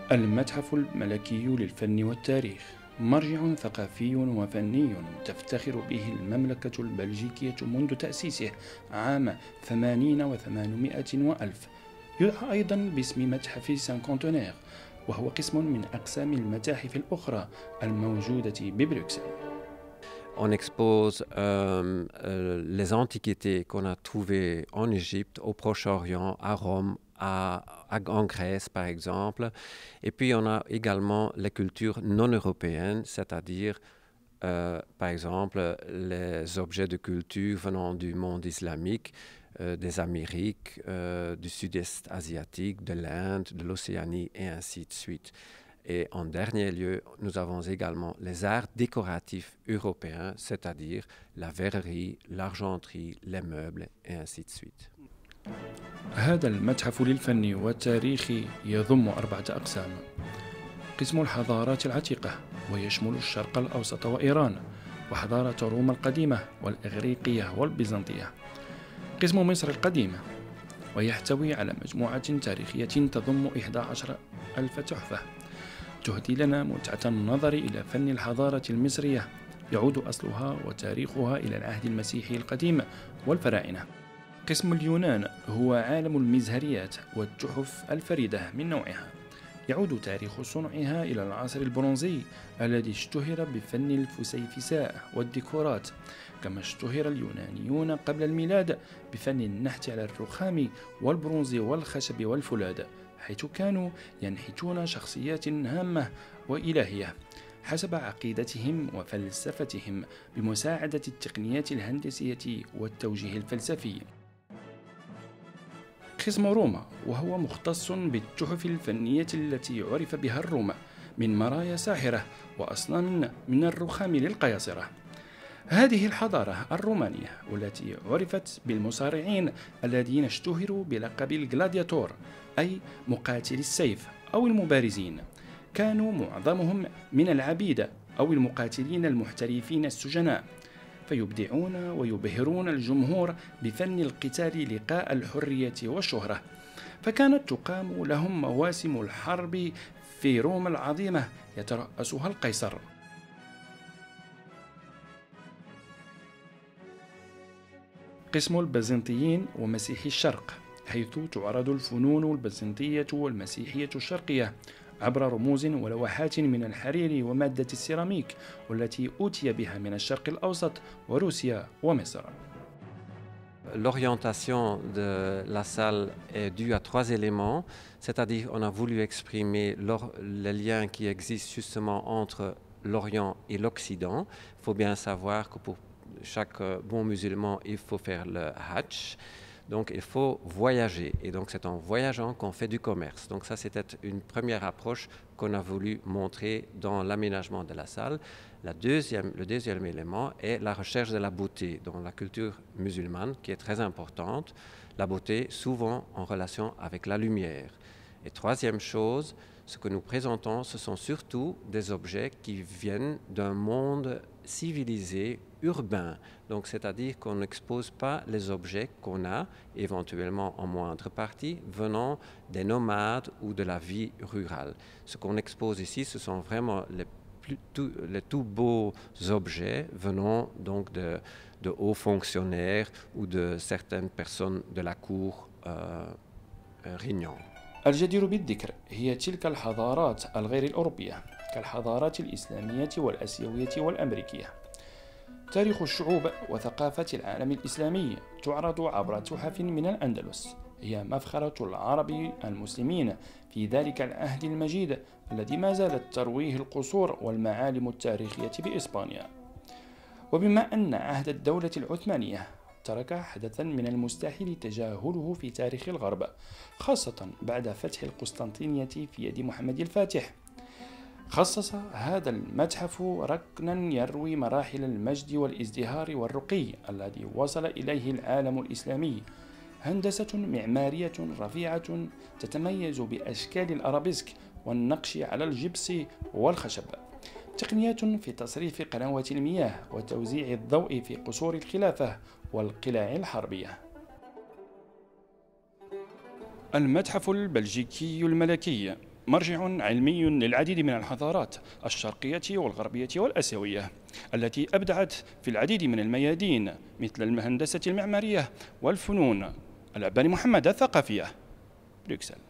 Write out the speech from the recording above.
المتحف الملكي للفن والتاريخ مرجع ثقافي وفني تفتخر به المملكة البلجيكية منذ تأسيسه عام 80 و800 وألف. يدعى أيضا باسم متحف سانكونتونير، وهو قسم من أقسام المتاحف الأخرى الموجودة ببروكسل. On expose les antiquités qu'on a trouvées en Égypte, au Proche-Orient, à Rome, en Grèce par exemple. Et puis on a également les cultures non européennes, c'est-à-dire par exemple les objets de culture venant du monde islamique, des Amériques, du sud-est asiatique, de l'Inde, de l'Océanie et ainsi de suite. Et en dernier lieu, nous avons également les arts décoratifs européens, c'est-à-dire la verrerie, l'argenterie, les meubles et ainsi de suite. هذا المتحف للفن والتاريخ يضم 4 أقسام. قسم الحضارات العتيقة، ويشمل الشرق الأوسط وإيران، وحضارة روما القديمة والإغريقية والبيزنطية. قسم مصر القديمة، ويحتوي على مجموعة تاريخية تضم 11,000 تحفة تهدي لنا متعة النظر إلى فن الحضارة المصرية يعود أصلها وتاريخها إلى العهد المسيحي القديم والفراعنة. قسم اليونان هو عالم المزهريات والتحف الفريدة من نوعها، يعود تاريخ صنعها إلى العصر البرونزي الذي اشتهر بفن الفسيفساء والديكورات، كما اشتهر اليونانيون قبل الميلاد بفن النحت على الرخام والبرونز والخشب والفولاذ، حيث كانوا ينحتون شخصيات هامة وإلهية حسب عقيدتهم وفلسفتهم بمساعدة التقنيات الهندسية والتوجيه الفلسفي. قسم روما، وهو مختص بالتحف الفنية التي عرف بها الروم من مرايا ساحرة وأصنام من الرخام للقياصرة. هذه الحضارة الرومانية والتي عرفت بالمصارعين الذين اشتهروا بلقب الجلادياتور، أي مقاتل السيف أو المبارزين، كانوا معظمهم من العبيد أو المقاتلين المحترفين السجناء، فيبدعون ويبهرون الجمهور بفن القتال لقاء الحرية والشهرة. فكانت تقام لهم مواسم الحرب في روما العظيمة يترأسها القيصر. قسم البيزنطيين ومسيحي الشرق، حيث تعرض الفنون البيزنطية والمسيحية الشرقية عبر رموز ولوحات من الحرير ومادة السيراميك، والتي أوتي بها من الشرق الأوسط وروسيا ومصر. L'orientation de la salle est due à 3 éléments, c'est-à-dire on a voulu exprimer les liens qui existent justement entre l'Orient et l'Occident. Il faut bien savoir que pour chaque bon musulman, il faut faire le Hajj. Donc il faut voyager, et donc c'est en voyageant qu'on fait du commerce. Donc ça, c'était une première approche qu'on a voulu montrer dans l'aménagement de la salle. Le deuxième élément est la recherche de la beauté dans la culture musulmane, qui est très importante. La beauté souvent en relation avec la lumière. Et troisième chose, ce que nous présentons, ce sont surtout des objets qui viennent d'un monde civilisé, urbain. Donc, c'est-à-dire qu'on n'expose pas les objets qu'on a, éventuellement en moindre partie, venant des nomades ou de la vie rurale. Ce qu'on expose ici, ce sont vraiment les tout beaux objets venant donc de hauts fonctionnaires ou de certaines personnes de la cour régnante. الجدير بالذكر هي تلك الحضارات الغير الأوروبية كالحضارات الإسلامية والأسيوية والأمريكية. تاريخ الشعوب وثقافة العالم الإسلامي تعرض عبر تحف من الأندلس، هي مفخرة العرب المسلمين في ذلك العهد المجيد الذي ما زالت ترويه القصور والمعالم التاريخية بإسبانيا. وبما أن عهد الدولة العثمانية ترك حدثا من المستحيل تجاهله في تاريخ الغرب، خاصة بعد فتح القسطنطينية في يد محمد الفاتح، خصص هذا المتحف ركنا يروي مراحل المجد والازدهار والرقي الذي وصل إليه العالم الإسلامي. هندسة معمارية رفيعة تتميز بأشكال الأرابيسك والنقش على الجبس والخشب، تقنيات في تصريف قنوات المياه وتوزيع الضوء في قصور الخلافة والقلاع الحربية. المتحف البلجيكي الملكي مرجع علمي للعديد من الحضارات الشرقية والغربية والآسيوية التي أبدعت في العديد من الميادين مثل الهندسة المعمارية والفنون. العباني محمد، الثقافية، بروكسل.